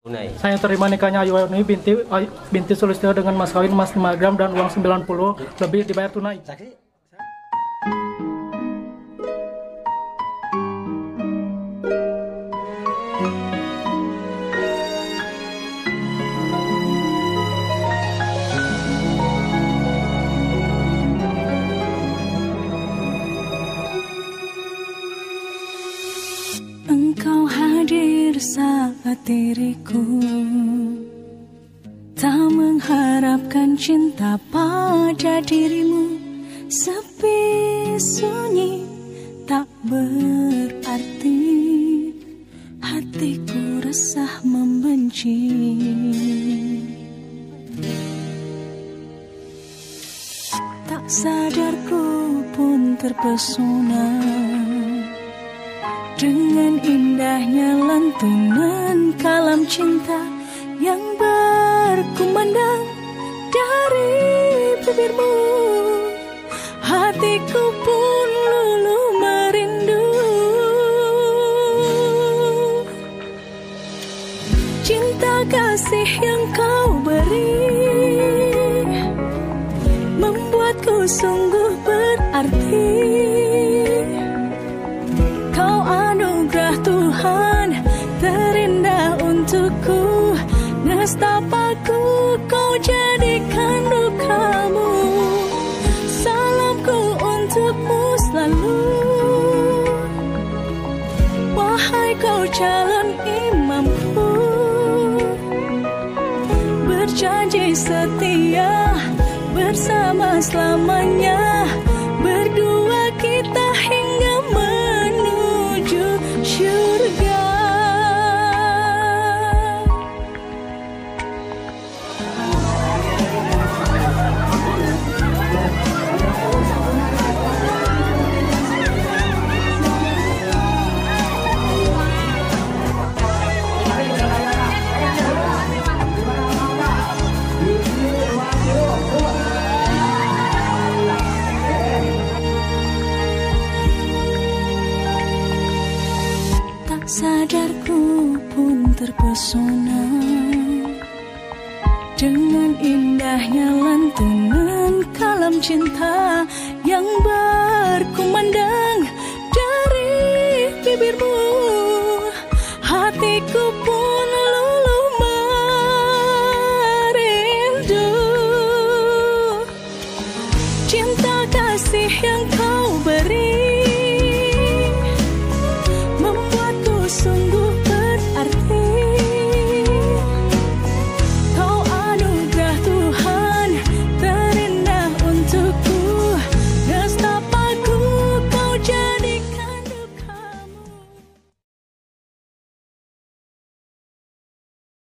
tunai. Saya terima nikahnya Ayu Ayuni binti Sulistyo dengan mas kawin emas 5 gram dan uang 90 lebih dibayar tunai. Engkau hadir saat diriku tak mengharapkan cinta pada dirimu. Sepi sunyi tak berarti, hatiku resah membenci. Tak sadar ku pun terpesona dengan indahnya lantunan kalam cinta yang berkumandang dari bibirmu. Hatiku pun luluh merindu. Cinta kasih yang kau beri membuatku sungguh berarti. Tuhan terindah untukku, nestapaku kau jadikan dukamu. Salamku untukmu selalu, wahai kau calon imamku. Berjanji setia bersama selamanya, berdua kita hingga menuju surga. Sadarku pun terpesona dengan indahnya lantunan kalam cinta yang berkumandang